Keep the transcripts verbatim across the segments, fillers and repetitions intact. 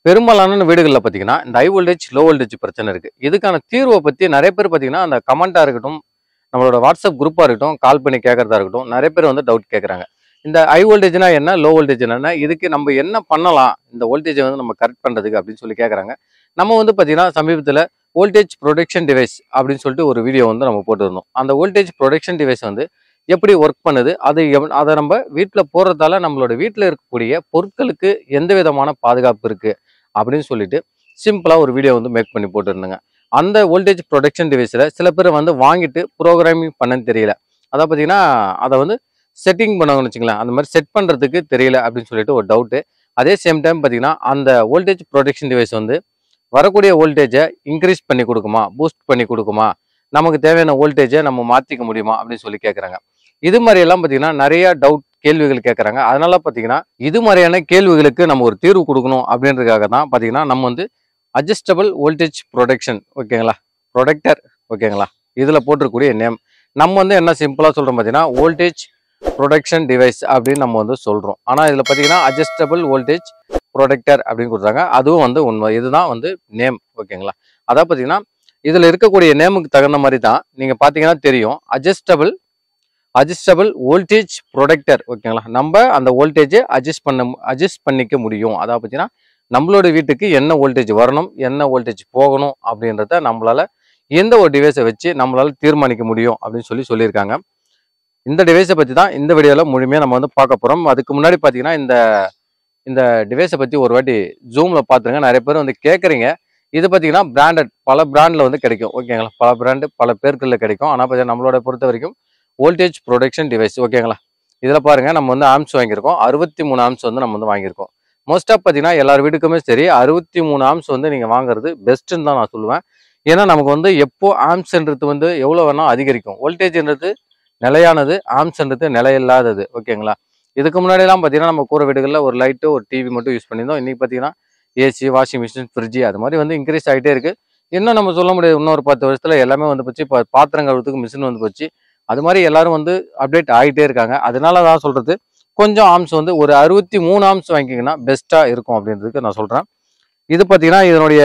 பெரும்பாலான வீடுகள்ல பார்த்தீங்கன்னா, இந்த ஹை வோல்டேஜ், லோ வோல்டேஜ் பிரச்சனை இருக்கு. இதுக்கான தீர்வ பத்தி நெறைய பேர் பார்த்தீங்கன்னா, அந்த கமெண்ட்டா இருக்கட்டும், நம்மளோட வாட்ஸ்அப் குரூப்பா இருக்கட்டும், கால் பண்ணி கேட்கறதா இருக்கட்டும், நெறைய பேர் வந்து டவுட் கேட்கறாங்க. இந்த ஹை வோல்டேஜ்னா என்ன? லோ வோல்டேஜ் என்னன்னா, இதுக்கு நம்ம என்ன பண்ணலாம்? இந்த வோல்டேஜ வந்து நம்ம கரெக்ட் பண்றதுக்கு அப்படின்னு சொல்லி கேட்கறாங்க. நம்ம வந்து பார்த்தீங்கன்னா, சமீபத்தில வோல்டேஜ் புரொடக்ஷன் டிவைஸ் அப்படின்னு சொல்லிட்டு ஒரு வீடியோ வந்து நம்ம போட்டிருந்தோம். அந்த வோல்டேஜ் புரொடக்ஷன் டிவைஸ் வந்து எப்படி ஒர்க் பண்ணுது? அது எவ் அத நம்ம வீட்ல போடுறதால நம்மளோட வீட்ல இருக்கக்கூடிய பொருட்களுக்கு எந்த விதமான பாதுகாப்பு இருக்கு? அப்படின்னு சொல்லிட்டு சிம்பிளா ஒரு வீடியோ வந்து மேக் பண்ணி போட்டிருந்தேங்க. அந்த வோல்டேஜ் புரொடக்ஷன் டிவைஸ்ல சில பேர் வந்து வாங்கிட்டு புரோகிராமிங் பண்ணன்னு தெரியல. அதான் பார்த்தீங்கன்னா, அத வந்து செட்டிங் பண்ணுவாங்கன்னு வச்சுக்கங்களேன். அந்த மாரி செட் பண்றதுக்கு தெரியல அப்படின்னு சொல்லிட்டு ஒரு டவுட்டு. அதே சேம் டைம் பார்த்தீங்கன்னா, அந்த வோல்டேஜ் புரொடக்ஷன் டிவைஸ் வந்து வரக்கூடிய வோல்டேஜ இன்கிரீஸ் பண்ணி குடுக்குமா? பூஸ்ட் பண்ணி குடுக்குமா? நமக்கு தேவையான வோல்டேஜ நம்ம மாத்திக்க முடியுமா? அப்படின்னு சொல்லி கேட்கறாங்க. இது மாரி எல்லாம் பார்த்தீங்கன்னா, நெறைய டவுட் கேள்விகள் கேட்கறாங்க. அதனால பார்த்தீங்கன்னா, இது மாரியான கேள்விகளுக்கு நம்ம ஒரு தீர்வு குடுக்கணும் அப்படின்றதுக்காக தான் பார்த்தீங்கன்னா, நம்ம வந்து அட்ஜஸ்டபிள் வோல்டேஜ் புரொடக்ஷன் ஓகேங்களா? புரொடக்டர் ஓகேங்களா? இதுல போட்டிருக்கக்கூடிய நேம். நம்ம வந்து என்ன சிம்பிளா சொல்றோம் பார்த்தீங்கன்னா, வோல்டேஜ் புரொடக்ஷன் டிவைஸ் அப்படின்னு நம்ம வந்து சொல்றோம். ஆனா இதுல பார்த்தீங்கன்னா, அட்ஜஸ்டபிள் வோல்டேஜ் புரொடக்டர் அப்படின்னு குடுத்தாங்க. அதுவும் வந்து உண்மை. இதுதான் வந்து நேம் ஓகேங்களா? அதான் பார்த்தீங்கன்னா, இதுல இருக்கக்கூடிய நேமுக்கு தகுந்த மாரி தான் நீங்க பார்த்தீங்கன்னா தெரியும். அட்ஜஸ்டபிள் அட்ஜஸ்டபிள் வோல்டேஜ் புரொடக்டர் ஓகேங்களா? நம்ப அந்த வோல்டேஜ அட்ஜஸ்ட் பண்ண அட்ஜஸ்ட் பண்ணிக்க முடியும். அதாவது பார்த்தீங்கன்னா, நம்மளோட வீட்டுக்கு என்ன வோல்டேஜ் வரணும், என்ன வோல்டேஜ் போகணும் அப்படின்றத நம்மளால எந்த ஒரு டிவைஸை வச்சு நம்மளால தீர்மானிக்க முடியும் அப்படின்னு சொல்லி சொல்லியிருக்காங்க. இந்த டிவைஸை பத்தி தான் இந்த வீடியோல முழுமையா நம்ம வந்து பார்க்க போறோம். அதுக்கு முன்னாடி பார்த்தீங்கன்னா, இந்த இந்த டிவைஸை பத்தி ஒரு வாட்டி ஜூம்ல பார்த்துருங்க. நிறைய பேர் வந்து கேட்குறீங்க. இது பார்த்தீங்கன்னா, பிராண்டட் பல பிராண்ட்ல வந்து கிடைக்கும் ஓகேங்களா? பல பிராண்டு பல பேர்கள்ல கிடைக்கும். ஆனா பார்த்தீங்கன்னா, நம்மளோட பொறுத்த வரைக்கும் வோல்டேஜ் புரொடக்ஷன் டிவைஸ் ஓகேங்களா? இதுல பாருங்க நம்ம வந்து ஆம்ஸ் வாங்கியிருக்கோம். அறுபத்தி மூணு ஆம்ஸ் வந்து நம்ம வந்து வாங்கியிருக்கோம். மோஸ்ட் ஆஃப் பார்த்தீங்கன்னா, எல்லார் வீட்டுக்குமே சரி அறுபத்தி மூணு ஆம்ஸ் வந்து நீங்க வாங்குறது பெஸ்ட்டுன்னு தான் நான் சொல்லுவேன். ஏன்னா நமக்கு வந்து எப்போ ஆம்ஸ்ன்றது வந்து எவ்வளோ வேணா அதிகரிக்கும். வோல்டேஜ்ன்றது நிலையானது, ஆம்ஸ்ன்றது நிலையில்லாதது ஓகேங்களா? இதுக்கு முன்னாடிலாம் பார்த்தீங்கன்னா, நம்ம கூரை வீடுகள்ல ஒரு லைட்டு, ஒரு டிவி மட்டும் யூஸ் பண்ணியிருந்தோம். இன்னைக்கு பார்த்தீங்கன்னா, ஏசி, வாஷிங் மிஷின், ஃப்ரிட்ஜ் அது மாதிரி வந்து இன்க்ரீஸ் ஆகிட்டே இருக்கு. இன்னும் நம்ம சொல்ல முடியாது. இன்னும் ஒரு பத்து வருஷத்துல எல்லாமே வந்து போச்சு. இப்போ பாத்திரம் கழுவுறதுக்கு மிஷின் வந்து போச்சு. அது மாதிரி எல்லாரும் வந்து அப்டேட் ஆகிட்டே இருக்காங்க. அதனால தான் சொல்றது, கொஞ்சம் ஆம்ஸ் வந்து ஒரு அறுபத்தி மூணு ஆம்ஸ் வாங்கிக்கிங்கன்னா பெஸ்ட்டா இருக்கும் அப்படின்றதுக்கு நான் சொல்றேன். இது பார்த்தீங்கன்னா, இதனுடைய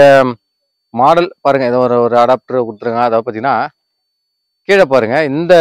மாடல் பாருங்க. இதை ஒரு ஒரு அடாப்டர் கொடுத்துருங்க. அதாவது பார்த்தீங்கன்னா, கீழே பாருங்க. இந்த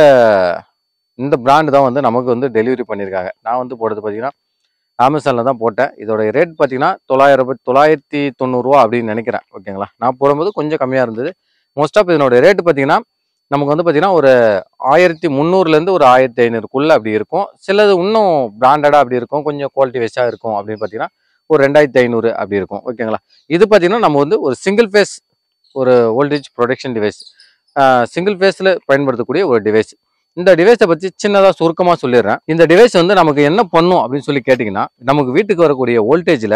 இந்த பிராண்டு தான் வந்து நமக்கு வந்து டெலிவரி பண்ணியிருக்காங்க. நான் வந்து போடுறது பார்த்தீங்கன்னா, அமேசானில் தான் போட்டேன். இதோட ரேட் பார்த்தீங்கன்னா, தொள்ளாயிரம் தொள்ளாயிரத்தி தொண்ணூறுரூவா அப்படின்னு நினைக்கிறேன் ஓகேங்களா? நான் போடும்போது கொஞ்சம் கம்மியாக இருந்தது. மோஸ்ட் ஆஃப் இதனோட ரேட்டு பார்த்தீங்கன்னா, நமக்கு வந்து பார்த்தீங்கன்னா, ஒரு ஆயிரத்தி முந்நூறுலேருந்து ஒரு ஆயிரத்தி ஐநூறுக்குள்ளே அப்படி இருக்கும். சிலது இன்னும் பிராண்டடாக அப்படி இருக்கும். கொஞ்சம் குவாலிட்டி வைஸாக இருக்கும் அப்படின்னு பார்த்தீங்கன்னா, ஒரு ரெண்டாயிரத்தி ஐநூறு அப்படி இருக்கும் ஓகேங்களா? இது பார்த்தீங்கன்னா, நம்ம வந்து ஒரு சிங்கிள் ஃபேஸ் ஒரு வோல்டேஜ் ப்ரொடக்ஷன் டிவைஸ். சிங்கிள் ஃபேஸில் பயன்படுத்தக்கூடிய ஒரு டிவைஸ். இந்த டிவைஸை பற்றி சின்னதாக சுருக்கமாக சொல்லிடுறேன். இந்த டிவைஸ் வந்து நமக்கு என்ன பண்ணும் அப்படின்னு சொல்லி கேட்டிங்கன்னா, நமக்கு வீட்டுக்கு வரக்கூடிய வோல்டேஜில்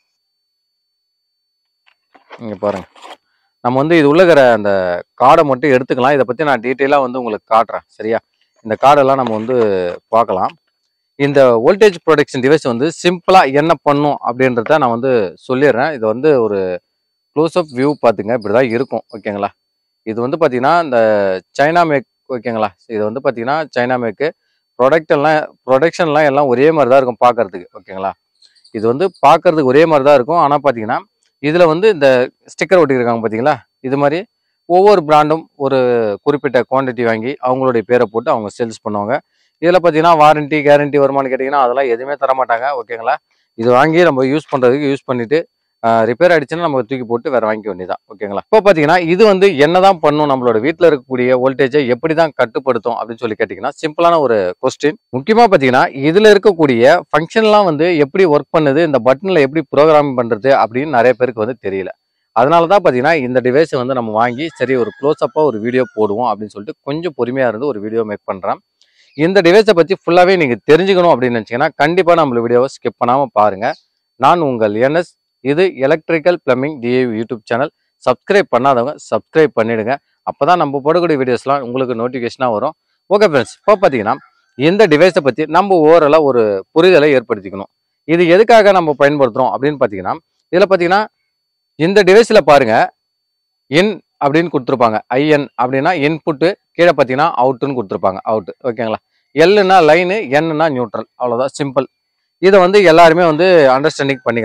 இங்கே பாருங்க. நம்ம வந்து இது உள்ளகிற அந்த கார்டை மட்டும் எடுத்துக்கலாம். இதை பற்றி நான் டீட்டெயிலாக வந்து உங்களுக்கு காட்டுறேன் சரியா? இந்த கார்டெல்லாம் நம்ம வந்து பார்க்கலாம். இந்த வோல்டேஜ் ப்ரொடக்ஷன் டிவைஸ் வந்து சிம்பிளாக என்ன பண்ணும் அப்படின்றத நான் வந்து சொல்லிடுறேன். இது வந்து ஒரு க்ளோஸ் அப் வியூ பார்த்துங்க. இப்படி தான் இருக்கும் ஓகேங்களா? இது வந்து பார்த்தீங்கன்னா, இந்த சைனா மேக் ஓகேங்களா? இது வந்து பார்த்தீங்கன்னா, சைனா மேக்கு. ப்ரொடக்ட் எல்லாம் ப்ரொடக்ஷன்லாம் எல்லாம் ஒரே மாதிரி தான் இருக்கும் பார்க்கறதுக்கு ஓகேங்களா? இது வந்து பார்க்கறதுக்கு ஒரே மாதிரி தான் இருக்கும். ஆனால் பார்த்தீங்கன்னா, இதில் வந்து இந்த ஸ்டிக்கர் ஒட்டியிருக்காங்க பார்த்தீங்களா? இது மாதிரி ஒவ்வொரு பிராண்டும் ஒரு குறிப்பிட்ட குவான்டிட்டி வாங்கி அவங்களுடைய பேரை போட்டு அவங்க சேல்ஸ் பண்ணுவாங்க. இதில் பார்த்தீங்கன்னா, வாரண்டி கேரண்டி வருமானு கேட்டிங்கன்னா, அதெல்லாம் எதுவுமே தரமாட்டாங்க ஓகேங்களா? இது வாங்கி நம்ம யூஸ் பண்ணுறதுக்கு யூஸ் பண்ணிவிட்டு ரிப்பேர் ஆகிடுச்சுன்னா நம்ம தூக்கி போட்டு வேறு வாங்கிக்க வேண்டியதான் ஓகேங்களா? இப்போ பார்த்தீங்கன்னா, இது வந்து என்ன தான் பண்ணும், நம்மளோட வீட்டில் இருக்கக்கூடிய வோல்டேஜை எப்படி தான் கட்டுப்படுத்தும் அப்படின்னு சொல்லி கேட்டிங்கன்னா, சிம்பிளான ஒரு கொஸ்டின். முக்கியமாக பார்த்தீங்கன்னா, இதில் இருக்கக்கூடிய ஃபங்க்ஷன்லாம் வந்து எப்படி ஒர்க் பண்ணுது, இந்த பட்டனில் எப்படி ப்ரோக்ராம் பண்ணுறது அப்படின்னு நிறைய பேருக்கு வந்து தெரியல. அதனால தான் பார்த்தீங்கன்னா, இந்த டிவைஸை வந்து நம்ம வாங்கி சரி ஒரு க்ளோஸ்அப்பாக ஒரு வீடியோ போடுவோம் அப்படின்னு சொல்லிட்டு கொஞ்சம் பொறுமையாக இருந்து ஒரு வீடியோ மேக் பண்ணுறேன். இந்த டிவைஸை பற்றி ஃபுல்லாகவே நீங்கள் தெரிஞ்சுக்கணும் அப்படின்னு நினச்சிங்கன்னா, கண்டிப்பாக நம்மளோட வீடியோவை ஸ்கிப் பண்ணாமல் பாருங்கள். நான் உங்கள் என்எஸ். இது electrical plumbing D A V YouTube channel. Subscribe பண்ணாதவங்க சப்ஸ்கிரைப் பண்ணிடுங்க. அப்போ தான் நம்ம போடக்கூடிய வீடியோஸ்லாம் உங்களுக்கு நோட்டிஃபிகேஷனாக வரும். ஓகே ஃப்ரெண்ட்ஸ், இப்போ பார்த்தீங்கன்னா, இந்த டிவைஸை பற்றி நம்ம ஓவராலாக ஒரு புரிதலை ஏற்படுத்திக்கணும். இது எதுக்காக நம்ம பயன்படுத்துகிறோம் அப்படின்னு பார்த்தீங்கன்னா, இதில் பார்த்தீங்கன்னா, இந்த டிவைஸில் பாருங்க, இன் அப்படின்னு கொடுத்துருப்பாங்க. ஐஎன் அப்படின்னா இன்புட்டு, கீழே பார்த்தீங்கன்னா அவுட்டுன்னு கொடுத்துருப்பாங்க. அவுட்டு ஓகேங்களா? எல்லுன்னா லைனு, என்னன்னா நியூட்ரல். அவ்வளோதான் சிம்பிள். இதை வந்து எல்லாருமே வந்து அண்டர்ஸ்டாண்டிங் பண்ணிக்கலாம்.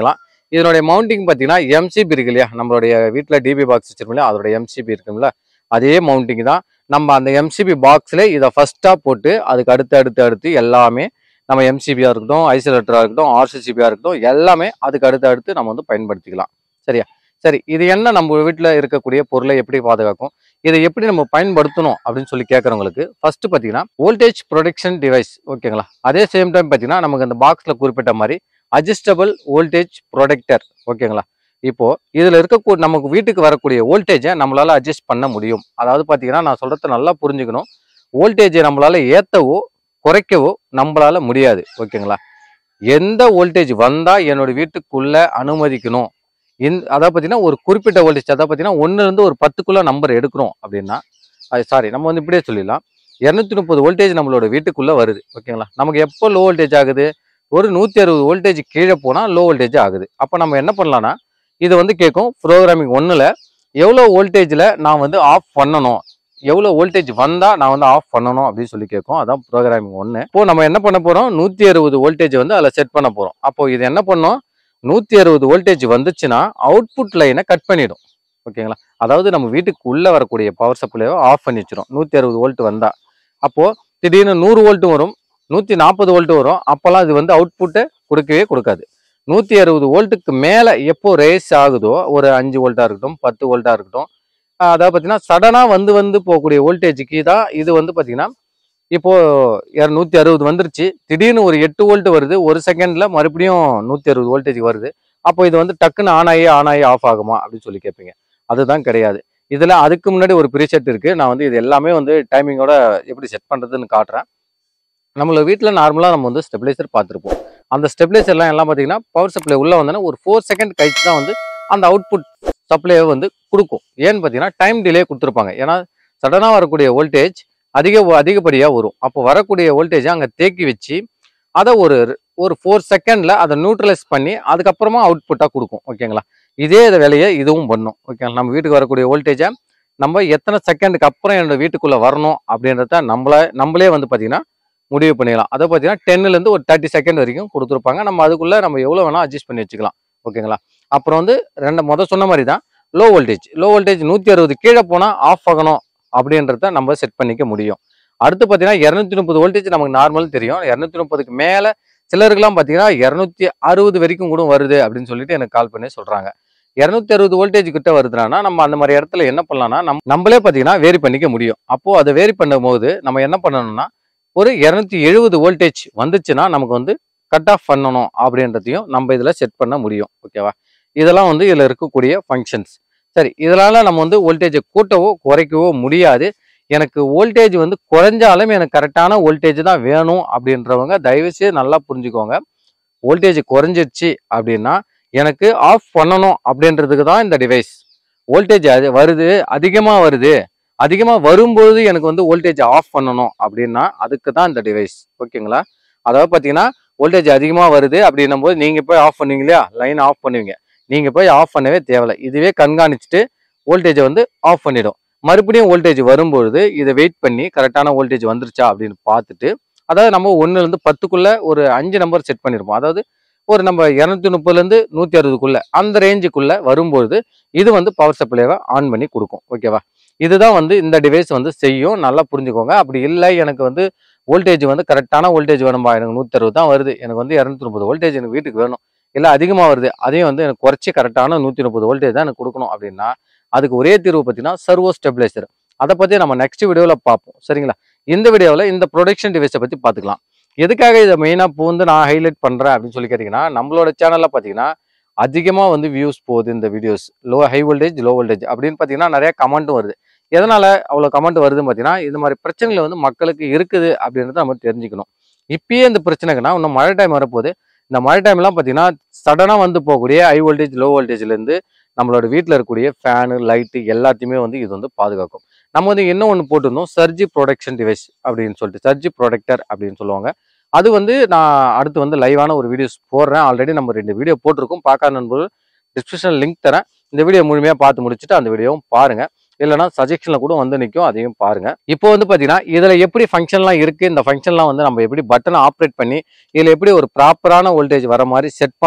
இதனுடைய மவுண்டிங் பார்த்தீங்கன்னா எம்சிபி இருக்கு இல்லையா, நம்மளுடைய வீட்டில் டிபி பாக்ஸ் வச்சிருக்கோம் இல்லையா, அதோட எம்சிபி இருக்குங்களா, அதே மவுண்டிங் தான். நம்ம அந்த எம்சிபி பாக்ஸில் இதை ஃபஸ்ட்டாக போட்டு அதுக்கு அடுத்து அடுத்து அடுத்து எல்லாமே நம்ம எம்சிபியாக இருக்கட்டும், ஐசோலேட்டராக இருக்கட்டும், ஆர்சிசிபியாக இருக்கட்டும், எல்லாமே அதுக்கு அடுத்து அடுத்து நம்ம வந்து பயன்படுத்திக்கலாம். சரியா? சரி, இது என்ன நம்ம வீட்டில் இருக்கக்கூடிய பொருளை எப்படி பாதுகாக்கும், இதை எப்படி நம்ம பயன்படுத்தணும் அப்படின்னு சொல்லி கேட்குறவங்களுக்கு ஃபர்ஸ்ட் பார்த்தீங்கன்னா வோல்டேஜ் ப்ரொடெக்ஷன் டிவைஸ். ஓகேங்களா? அதே சேம் டைம் பார்த்தீங்கன்னா நமக்கு அந்த பாக்ஸில் குறிப்பிட்ட மாதிரி அட்ஜஸ்டபிள் வோல்டேஜ் ப்ரொடெக்டர். ஓகேங்களா? இப்போ இதில் இருக்கக்கூடிய நமக்கு வீட்டுக்கு வரக்கூடிய வோல்டேஜை நம்மளால அட்ஜஸ்ட் பண்ண முடியும். அதாவது பார்த்தீங்கன்னா நான் சொல்றதை நல்லா புரிஞ்சுக்கணும். வோல்டேஜை நம்மளால ஏற்றவோ குறைக்கவோ நம்மளால முடியாது. ஓகேங்களா? எந்த வோல்டேஜ் வந்தா என்னோட வீட்டுக்குள்ள அனுமதிக்கணும், இந்த அதாவது பார்த்தீங்கன்னா ஒரு குறிப்பிட்ட வோல்டேஜ், அதாவது பார்த்தீங்கன்னா ஒன்றுலேருந்து ஒரு பத்துக்குள்ள நம்பர் எடுக்கிறோம் அப்படின்னா, அது சாரி நம்ம வந்து இப்படியே சொல்லிடலாம், இரநூத்தி முப்பது வோல்டேஜ் நம்மளோட வீட்டுக்குள்ள வருது. ஓகேங்களா? நமக்கு எப்போ லோ வோல்டேஜ் ஆகுது, ஒரு நூற்றி அறுபது வோல்டேஜ் கீழே போனால் லோ வோல்டேஜ் ஆகுது. அப்போ நம்ம என்ன பண்ணலாம்னா, இது வந்து கேட்கும் ப்ரோக்ராமிங் ஒன்றில் எவ்வளோ வோல்டேஜில் நான் வந்து ஆஃப் பண்ணணும், எவ்வளோ வோல்டேஜ் வந்தால் நான் வந்து ஆஃப் பண்ணணும் அப்படின்னு சொல்லி கேட்கும். அதான் ப்ரோக்ராமிங் ஒன்று. இப்போ நம்ம என்ன பண்ண போகிறோம், நூற்றி அறுபது வோல்டேஜ் வந்து அதில் செட் பண்ண போகிறோம். அப்போ இது என்ன பண்ணோம், நூற்றி அறுபது வோல்டேஜ் வந்துச்சுன்னா அவுட்புட் லைனை கட் பண்ணிடும். ஓகேங்களா? அதாவது நம்ம வீட்டுக்கு உள்ளே வரக்கூடிய பவர் சப்ளையோ ஆஃப் பண்ணி வச்சிடும் நூற்றி அறுபது வோல்ட் வந்தால். அப்போது திடீர்னு நூறு வோல்ட்டும் வரும், நூற்றி நாற்பது வோல்ட்டு வரும். அப்போல்லாம் இது வந்து அவுட்புட்டை கொடுக்கவே கொடுக்காது. நூற்றி அறுபது வோல்ட்டுக்கு மேலே எப்போ ரேஸ் ஆகுதோ, ஒரு அஞ்சு வோல்ட்டாக இருக்கட்டும், பத்து வோல்ட்டாக இருக்கட்டும், அதாவது பார்த்தீங்கன்னா சடனாக வந்து வந்து போகக்கூடிய வோல்டேஜுக்கு தான் இது வந்து பார்த்தீங்கன்னா இப்போ நூற்றி அறுபது வந்துருச்சு, திடீர்னு ஒரு எட்டு வோல்ட் வருது, ஒரு செகண்டில் மறுபடியும் நூற்றி அறுபது வோல்டேஜ் வருது. அப்போ இது வந்து டக்குன்னு ஆன் ஆகி ஆன் ஆகி ஆஃப் ஆகுமா அப்படின்னு சொல்லி கேட்பீங்க. அதுதான் கிடையாது. இதில் அதுக்கு முன்னாடி ஒரு ப்ரீசெட் இருக்குது. நான் வந்து இது எல்லாமே வந்து டைமிங்கோட எப்படி செட் பண்ணுறதுன்னு காட்டுறேன். நம்மள வீட்டில் நார்மலாக நம்ம வந்து ஸ்டெபிலைசர் பார்த்துருப்போம். அந்த ஸ்டெபிலைசர்லாம் எல்லாம் பார்த்தீங்கன்னா பவர் சப்ளை உள்ளே வந்தோன்னா ஒரு ஃபோர் செகண்ட் கழிச்சு தான் வந்து அந்த அவுட்புட் சப்ளையை வந்து கொடுக்கும். ஏன்னு பார்த்தீங்கன்னா டைம் டிலே கொடுத்துருப்பாங்க. ஏன்னா சடனாக வரக்கூடிய வோல்டேஜ் அதிக அதிகப்படியாக வரும். அப்போ வரக்கூடிய வோல்டேஜை அங்கே தேக்கி வச்சு அதை ஒரு ஒரு ஃபோர் செகண்டில் அதை நியூட்ரலைஸ் பண்ணி அதுக்கப்புறமா அவுட்புட்டாக கொடுக்கும். ஓகேங்களா? இதே இதை வேலையை இதுவும் பண்ணும். ஓகேங்களா? நம்ம வீட்டுக்கு வரக்கூடிய வோல்டேஜை நம்ம எத்தனை செகண்டுக்கு அப்புறம் என்னோட வீட்டுக்குள்ளே வரணும் அப்படின்றத நம்மள நம்மளே வந்து பார்த்தீங்கன்னா முடிவு பண்ணிக்கலாம். அதை பார்த்தீங்கன்னா டென்னுலேருந்து ஒரு தேர்ட்டி செகண்ட் வரைக்கும் கொடுத்துருப்பாங்க. நம்ம அதுக்குள்ளே நம்ம எவ்வளோ வேணால் அட்ஜஸ்ட் பண்ணி வச்சுக்கலாம். ஓகேங்களா? அப்புறம் வந்து ரெண்டு மொதல் சொன்ன மாதிரி தான் லோ வோல்டேஜ் லோ வோல்டேஜ் நூற்றி அறுபது கீழே போனால் ஆஃப் ஆகணும் அப்படின்றத நம்ம செட் பண்ணிக்க முடியும். அடுத்து பார்த்தீங்கன்னா இரநூத்தி முப்பது வோல்டேஜ் நமக்கு நார்மல் தெரியும். இரநூத்தி முப்பதுக்கு மேலே சிலருக்குலாம் பார்த்தீங்கன்னா இரநூத்தி அறுபது வரைக்கும் கூட வருது அப்படின்னு சொல்லிட்டு எனக்கு கால் பண்ணி சொல்கிறாங்க. இரநூத்தி அறுபது வோல்டேஜ் கிட்ட வருதுன்னா நம்ம அந்த மாதிரி இடத்துல என்ன பண்ணலாம்னா நம் நம்மளே பார்த்தீங்கன்னா வேரி பண்ணிக்க முடியும். அப்போது அதை வேரி பண்ணும்போது நம்ம என்ன பண்ணணும்னா ஒரு இரநூத்தி எழுபது வோல்டேஜ் வந்துச்சுன்னா நமக்கு வந்து கட் ஆஃப் பண்ணணும் அப்படின்றதையும் நம்ம இதில் செட் பண்ண முடியும். ஓகேவா? இதெல்லாம் வந்து இதில் இருக்கக்கூடிய ஃபங்க்ஷன்ஸ். சரி, இதனால நம்ம வந்து வோல்டேஜை கூட்டவோ குறைக்கவோ முடியாது. எனக்கு வோல்டேஜ் வந்து குறைஞ்சாலும் எனக்கு கரெக்டான வோல்டேஜ் தான் வேணும் அப்படின்றவங்க தயவுசெய்து நல்லா புரிஞ்சுக்கோங்க. வோல்டேஜ் குறைஞ்சிருச்சு அப்படின்னா எனக்கு ஆஃப் பண்ணணும் அப்படின்றதுக்கு தான் இந்த டிவைஸ். வோல்டேஜ் அது வருது, அதிகமாக வருது, அதிகமாக வரும்போது எனக்கு வந்து வோல்டேஜ் ஆஃப் பண்ணணும் அப்படின்னா அதுக்கு தான் இந்த டிவைஸ். ஓகேங்களா? அதாவது பார்த்தீங்கன்னா வோல்டேஜ் அதிகமாக வருது அப்படின்னும் போது நீங்கள் போய் ஆஃப் பண்ணுவீங்க இல்லையா, லைன் ஆஃப் பண்ணுவீங்க. நீங்கள் போய் ஆஃப் பண்ணவே தேவையில்லை. இதுவே கண்காணிச்சுட்டு வோல்டேஜை வந்து ஆஃப் பண்ணிடும். மறுபடியும் வோல்டேஜ் வரும்பொழுது இதை வெயிட் பண்ணி கரெக்டான வோல்டேஜ் வந்துருச்சா அப்படின்னு பார்த்துட்டு, அதாவது நம்ம ஒன்றுலேருந்து பத்துக்குள்ளே ஒரு அஞ்சு நம்பர் செட் பண்ணியிருப்போம். அதாவது ஒரு நம்ம இரநூத்தி முப்பதுலேருந்து நூற்றி அறுபதுக்குள்ளே அந்த ரேஞ்சுக்குள்ளே வரும்பொழுது இது வந்து பவர் சப்ளைவை ஆன் பண்ணி கொடுக்கும். ஓகேவா? இதுதான் வந்து இந்த டிவைஸ் வந்து செய்யும். நல்லா புரிஞ்சுக்கோங்க. அப்படி இல்லை எனக்கு வந்து வோல்டேஜ் வந்து கரெக்டான வோல்டேஜ் வேணும்பா, எனக்கு நூற்றி அறுபது தான் வருது, எனக்கு வந்து இரநூத்தி முப்பது வோல்டேஜ் எனக்கு வீட்டுக்கு வேணும், இல்லை அதிகமாக வருது, அதையும் வந்து எனக்கு குறைச்சி கரெக்டான நூற்றி முப்பது வோல்டேஜ் தான் எனக்கு கொடுக்கணும் அப்படின்னா அதுக்கு ஒரே தீர்வு பார்த்தீங்கன்னா சர்வோ ஸ்டெபிலைசர். அதை பற்றி நம்ம நெக்ஸ்ட் வீடியோவில் பார்ப்போம். சரிங்களா? இந்த வீடியோவில் இந்த ப்ரொடக்ஷன் டிவைஸை பற்றி பார்த்துக்கலாம். எதுக்காக இதை மெயினாக இப்போ வந்து நான் ஹைலைட் பண்ணுறேன் அப்படின்னு சொல்லி கேட்டிங்கன்னா, நம்மளோட சேனலில் பார்த்தீங்கன்னா அதிகமாக வந்து வியூஸ் போகுது இந்த videos. Low high voltage low voltage அப்படின்னு பார்த்தீங்கன்னா நிறைய கமெண்ட்டும் வருது. எதனால் அவ்வளோ கமெண்ட் வருதுன்னு பார்த்தீங்கன்னா இது மாதிரி பிரச்சனைகள் வந்து மக்களுக்கு இருக்குது அப்படின்றத நம்ம தெரிஞ்சுக்கணும். இப்பயே இந்த பிரச்சனைக்குன்னா இன்னும் மழை டைம் வரப்போகுது. இந்த மழை டைம்லாம் பார்த்தீங்கன்னா சடனாக வந்து போகக்கூடிய ஹை வோல்டேஜ் லோ வோல்டேஜ்லேருந்து நம்மளோட வீட்டில் இருக்கக்கூடிய ஃபேனு லைட்டு எல்லாத்தையுமே வந்து இது வந்து பாதுகாக்கும். நம்ம வந்து என்ன ஒன்று போட்டிருந்தோம், சர்ஜி ப்ரொடெக்ஷன் டிவைஸ் அப்படின்னு சொல்லிட்டு, சர்ஜி ப்ரொடெக்டர் அப்படின்னு சொல்லுவாங்க. அது வந்து நான் அடுத்து வந்து லைவான ஒரு வீடியோஸ் போடுறேன். ஆல்ரெடி நம்ம ரெண்டு வீடியோ போட்டிருக்கோம். பார்க்காத நண்பர்கள் டிஸ்கிரிப்ஷன் லிங்க் தரேன். இந்த வீடியோ முழுமையாக பார்த்து முடிச்சுட்டு அந்த வீடியோவும் பாருங்கள். இல்லைனா சஜெஷனில் கூட வந்து நிற்கும், அதையும் பாருங்கள். இப்போ வந்து பார்த்தீங்கன்னா இதில் எப்படி ஃபங்க்ஷன்லாம் இருக்குது, இந்த ஃபங்க்ஷன்லாம் வந்து நம்ம எப்படி பட்டனை ஆப்ரேட் பண்ணி இதில் எப்படி ஒரு ப்ராப்பரான வோல்டேஜ் வர மாதிரி செட் பண்ணணும்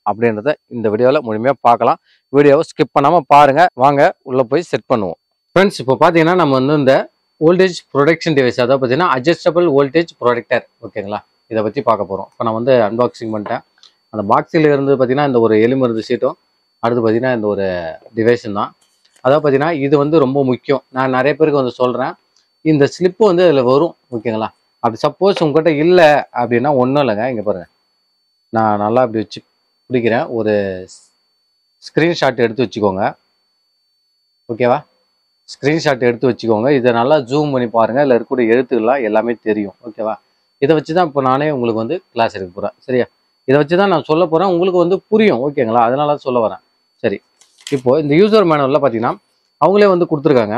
அப்படின்றத இந்த வீடியோவில் முழுமையாக பார்க்கலாம். வீடியோவை ஸ்கிப் பண்ணாமல் பாருங்கள். வாங்க உள்ளே போய் செட் பண்ணுவோம். ஃப்ரெண்ட்ஸ், இப்போ பார்த்தீங்கன்னா நம்ம வந்து இந்த வோல்டேஜ் ப்ரொடக்ஷன் டிவைஸ், அதாவது பார்த்தீங்கன்னா அட்ஜஸ்டபிள் வோல்டேஜ் ப்ரொடக்டர், ஓகேங்களா, இதை பற்றி பார்க்க போகிறோம். இப்போ நான் வந்து அன்பாக்சிங் பண்ணிட்டேன். அந்த பாக்ஸில் இருந்து பார்த்தீங்கன்னா இந்த ஒரு எலிமருந்து சீட்டும், அடுத்து பார்த்தீங்கன்னா இந்த ஒரு டிவைஸும் தான். அதாவது பார்த்தீங்கன்னா இது வந்து ரொம்ப முக்கியம். நான் நிறைய பேருக்கு வந்து சொல்கிறேன், இந்த ஸ்லிப்பு வந்து அதில் வரும், ஓகேங்களா. அப்படி சப்போஸ் உங்கள்கிட்ட இல்லை அப்படின்னா ஒன்றும் இல்லைங்க. இங்கே பாருங்கள், நான் நல்லா அப்படி வச்சு பிடிக்கிறேன். ஒரு ஸ்க்ரீன்ஷாட் எடுத்து வச்சுக்கோங்க, ஓகேவா. ஸ்க்ரீன்ஷாட் எடுத்து வச்சுக்கோங்க. இதை நல்லா ஜூம் பண்ணி பாருங்கள். இதில் இருக்கக்கூடிய எழுத்துக்கள்லாம் எல்லாமே தெரியும், ஓகேவா. இதை வச்சு தான் இப்போ நானே உங்களுக்கு வந்து கிளாஸ் எடுக்க போகிறேன், சரியா. இதை வச்சு தான் நான் சொல்ல போகிறேன், உங்களுக்கு வந்து புரியும், ஓகேங்களா. அதனால தான் சொல்ல வரேன். சரி, இப்போது இந்த யூசர் மேனுவலில் பார்த்தீங்கன்னா அவங்களே வந்து கொடுத்துருக்காங்க,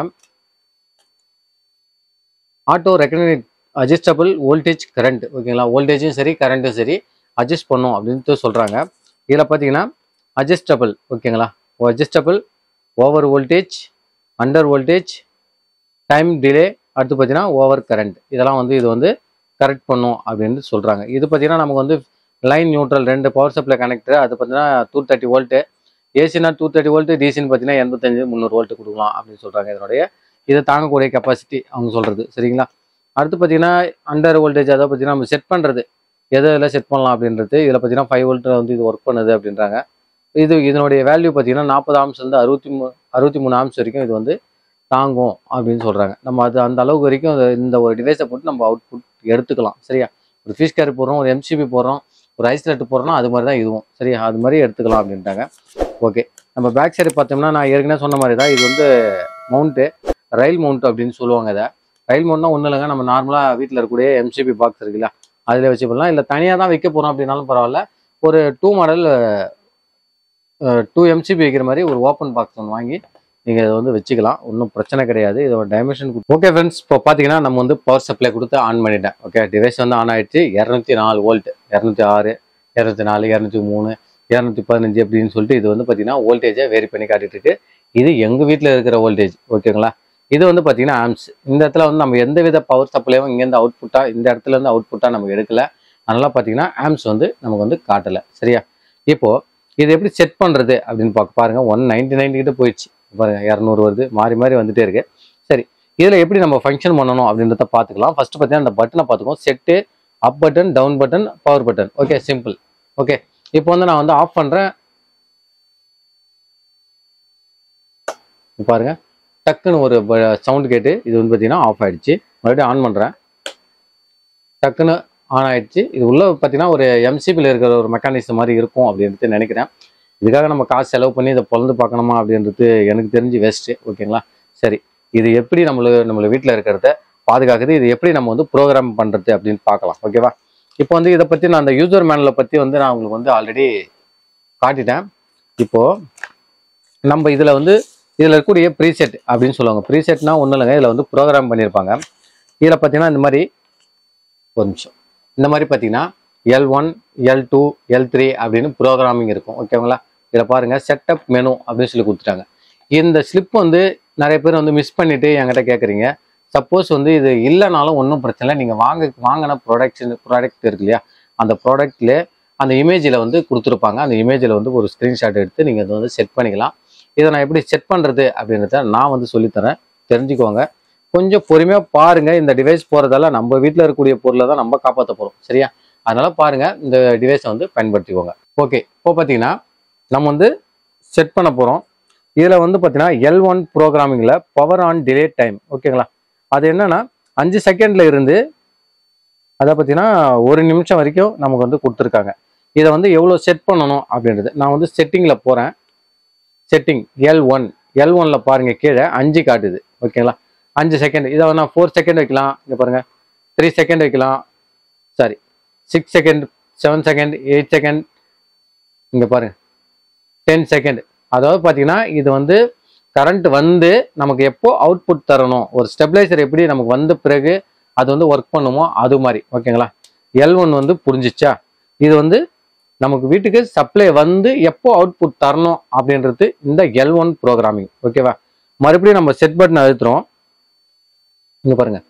auto recognise adjustable voltage current, ஓகேங்களா. வோல்டேஜும் சரி கரண்ட்டும் சரி அட்ஜஸ்ட் பண்ணும் அப்படின்ட்டு சொல்கிறாங்க. இதில் பார்த்தீங்கன்னா அட்ஜஸ்டபிள், ஓகேங்களா, adjustable, over voltage, under voltage, time delay, அடுத்து பார்த்தீங்கன்னா ஓவர் கரண்ட், இதெல்லாம் வந்து இது வந்து கரெக்ட் பண்ணும் அப்படின்னு சொல்கிறாங்க. இது பார்த்தீங்கன்னா நமக்கு வந்து லைன் நியூட்ரல் ரெண்டு பவர் சப்ளை கனெக்டர், அது பார்த்தீங்கன்னா டூ தேர்ட்டி வோல்ட்டு, ஏசினா டூ தேர்ட்டி வோல்ட்டு, டிசின்னு பார்த்தீங்கன்னா எண்பத்தஞ்சு முந்நூறு வோல்ட்டு கொடுக்கலாம் அப்படின்னு சொல்கிறாங்க. இதனுடைய இதை தாங்கக்கூடிய கெப்பாசிட்டி அவங்க சொல்கிறது, சரிங்களா. அடுத்து பார்த்தீங்கன்னா அண்டர் வோல்டேஜ், அதை பார்த்தீங்கன்னா நம்ம செட் பண்ணுறது, எதை எதில் செட் பண்ணலாம் அப்படின்றது. இதில் பார்த்தீங்கன்னா ஃபைவ் வோல்ட்டில் வந்து இது ஒர்க் பண்ணுது அப்படின்றாங்க. இது இதனுடைய வேல்யூ பார்த்தீங்கன்னா நாற்பது ஆம்ஸ்லேருந்து அறுபத்தி மூ அறுபத்தி மூணு ஆம்ஸ் வரைக்கும் இது வந்து தாங்கும் அப்படின்னு சொல்கிறாங்க. நம்ம அது அந்த அளவுக்கு வரைக்கும் இந்த ஒரு டிவைஸை போட்டு நம்ம அவுட்புட் எடுத்துக்கலாம், சரியா. ஒரு ஃபீஸ் கேரி போடுறோம், ஒரு எம்சிபி போடுறோம், ஒரு ஐஸ்லேட் போடுறோம், அது மாதிரி தான் இதுவும், சரியா. அது மாதிரி எடுத்துக்கலாம் அப்படின்ட்டாங்க. ஓகே, நம்ம பேக் சைடு பார்த்தோம்னா நான் ஏற்கனவே சொன்ன மாதிரி தான் இது வந்து மவுண்ட்டு, ரயில் மவுண்ட் அப்படின்னு சொல்லுவாங்க. இதை ரயில் மவுண்ட்னா ஒன்றும் இல்லைங்க, நம்ம நார்மலாக வீட்டில் இருக்கக்கூடிய எம்சிபி பாக்ஸ் இருக்குல்ல, அதில் வச்சு பண்ணலாம். இல்லை தனியாக தான் வைக்க போகிறோம் அப்படின்னாலும் பரவாயில்ல. ஒரு டூ மாடல் டூ எம்சிபி வைக்கிற மாதிரி ஒரு ஓப்பன் பாக்ஸ் ஒன்று வாங்கி நீங்கள் இதை வந்து வச்சுக்கலாம், ஒன்றும் பிரச்சனை கிடையாது. இதோட டைமென்ஷன். ஓகே ஃப்ரெண்ட்ஸ், இப்போ பார்த்தீங்கன்னா நம்ம வந்து பவர் சப்ளை கொடுத்து ஆன் பண்ணிட்டேன். ஓகே, டிவைஸ் வந்து ஆன் ஆகிடுச்சு. இரநூத்தி நாலு வோல்ட், இரநூத்தி ஆறு, இரநூத்தி நாலு, இரநூத்தி மூணு, இரநூத்தி பதினஞ்சு அப்படின்னு சொல்லிட்டு இது வந்து பார்த்தீங்கன்னா வோல்டேஜை வேரி பண்ணி காட்டிட்டு இருக்கு. இது எங்கள் வீட்டில் இருக்கிற வோல்டேஜ், ஓகேங்களா. இது வந்து பார்த்தீங்கன்னா ஆம்ஸ். இந்த இடத்துல வந்து நம்ம எந்த வித பவர் சப்ளையும் இங்கேருந்து அவுட்புட்டாக, இந்த இடத்துல இருந்து அவுட்புட்டாக நமக்கு எடுக்கல. அதனால் பார்த்தீங்கன்னா ஆம்ஸ் வந்து நமக்கு வந்து காட்டலை, சரியா. இப்போது இது எப்படி செட் பண்ணுறது அப்படின்னு பார்க்க பாருங்கள். ஒன் நைன்டி நைன் கிட்ட போயிடுச்சு பாருங்கள், இரநூறு வருது, மாறி மாறி வந்துட்டே இருக்கு. சரி, இதில் எப்படி நம்ம ஃபங்க்ஷன் பண்ணணும் அப்படின்றத பார்த்துக்கலாம். ஃபர்ஸ்ட் பார்த்தீங்கன்னா அந்த பட்டனை பார்த்துக்கோம். Set, up button, down button, power button. Okay, simple. Okay, இப்போ வந்து நான் வந்து ஆஃப் பண்ணுறேன். பாருங்க, டக்குன்னு ஒரு சவுண்ட் கேட்டு இது வந்து பார்த்தீங்கன்னா ஆஃப் ஆயிடுச்சு. மறுபடியும் ஆன் பண்ணுறேன், டக்குன்னு ஆன் ஆயிடுச்சு. இது உள்ள பார்த்தீங்கன்னா ஒரு எம்சிபியில் இருக்கிற ஒரு மெக்கானிசம் மாதிரி இருக்கும் அப்படின்ட்டு நினைக்கிறேன். இதுக்காக நம்ம காசு செலவு பண்ணி இதை பொழந்து பார்க்கணுமா அப்படின்றது எனக்கு தெரிஞ்சு வேஸ்ட்டு, ஓகேங்களா. சரி, இது எப்படி நம்மளுக்கு நம்மள வீட்டில் இருக்கிறத பாதுகாக்குது, இது எப்படி நம்ம வந்து ப்ரோக்ராம் பண்ணுறது அப்படின்னு பார்க்கலாம், ஓகேவா. இப்போ வந்து இதை பற்றி நான் அந்த யூசர் மேனுவலை பற்றி வந்து நான் உங்களுக்கு வந்து ஆல்ரெடி காட்டிட்டேன். இப்போது நம்ம இதில் வந்து இதில் இருக்கக்கூடிய ப்ரீசெட் அப்படின்னு சொல்லுவாங்க. ப்ரீசெட்னா ஒன்றும் இல்லைங்க, இதில் வந்து ப்ரோக்ராம் பண்ணியிருப்பாங்க. இதில் பார்த்தீங்கன்னா இந்த மாதிரி ஒரு நிமிஷம், இந்த மாதிரி பார்த்தீங்கன்னா L one, L two, L three அப்படின்னு ப்ரோக்ராமிங் இருக்கும், ஓகேங்களா. இதில் பாருங்கள், செட்டப் மெனு அப்படின்னு சொல்லி கொடுத்துட்டாங்க. இந்த ஸ்லிப் வந்து நிறைய பேர் வந்து மிஸ் பண்ணிவிட்டு என்கிட்ட கேட்குறீங்க. சப்போஸ் வந்து இது இல்லைனாலும் ஒன்றும் பிரச்சனை இல்லை. நீங்கள் வாங்க வாங்கின ப்ராடக்ட்ஸ் ப்ராடக்ட் இருக்கு இல்லையா, அந்த ப்ராடக்ட்ல அந்த இமேஜில் வந்து கொடுத்துருப்பாங்க. அந்த இமேஜில் வந்து ஒரு ஸ்க்ரீன்ஷாட் எடுத்து நீங்கள் அதை வந்து செட் பண்ணிக்கலாம். இதை நான் எப்படி செட் பண்ணுறது அப்படின்றத நான் வந்து சொல்லித்தரேன், தெரிஞ்சுக்கோங்க. கொஞ்சம் பொறுமையாக பாருங்கள். இந்த டிவைஸ் போகிறதால நம்ம வீட்டில் இருக்கக்கூடிய பொருளை தான் நம்ம காப்பாற்ற போகிறோம், சரியா. அதனால் பாருங்கள், இந்த டிவைஸை வந்து பயன்படுத்திக்கோங்க. ஓகே, இப்போ பார்த்தீங்கன்னா நம்ம வந்து செட் பண்ண போகிறோம். இதில் வந்து பார்த்தீங்கன்னா எல் ஒன் ப்ரோக்ராமிங்கில் பவர் ஆன் டிலே டைம், ஓகேங்களா. அது என்னன்னா அஞ்சு செகண்டில் இருந்து அதை பார்த்தீங்கன்னா ஒரு நிமிஷம் வரைக்கும் நமக்கு வந்து கொடுத்துருக்காங்க. இதை வந்து எவ்வளோ செட் பண்ணணும் அப்படின்றது நான் வந்து செட்டிங்கில் போகிறேன். செட்டிங் எல் ஒன், எல் ஒனில் பாருங்கள், கீழே அஞ்சு காட்டுது, ஓகேங்களா. அஞ்சு செகண்ட், இதை நான் ஃபோர் செகண்ட் வைக்கலாம். இங்கே பாருங்கள், த்ரீ செகண்ட் வைக்கலாம், sorry six second, seven second, eight second, இங்கே பாருங்கள் டென் செகண்ட். அதாவது பார்த்தீங்கன்னா இது வந்து கரண்ட் வந்து நமக்கு எப்போ அவுட்புட் தரணும், ஒரு ஸ்டெபிளைசர் எப்படி நமக்கு வந்த பிறகு அது வந்து ஒர்க் பண்ணுமோ அது மாதிரி, ஓகேங்களா. எல் ஒன் வந்து புரிஞ்சிச்சா. இது வந்து நமக்கு வீட்டுக்கு சப்ளை வந்து எப்போ அவுட்புட் தரணும் அப்படின்றது இந்த எல் ஒன் ப்ரோக்ராமிங், ஓகேவா. மறுபடியும் நம்ம செட் பட்டன் அழுத்துறோம். இங்கே பாருங்க,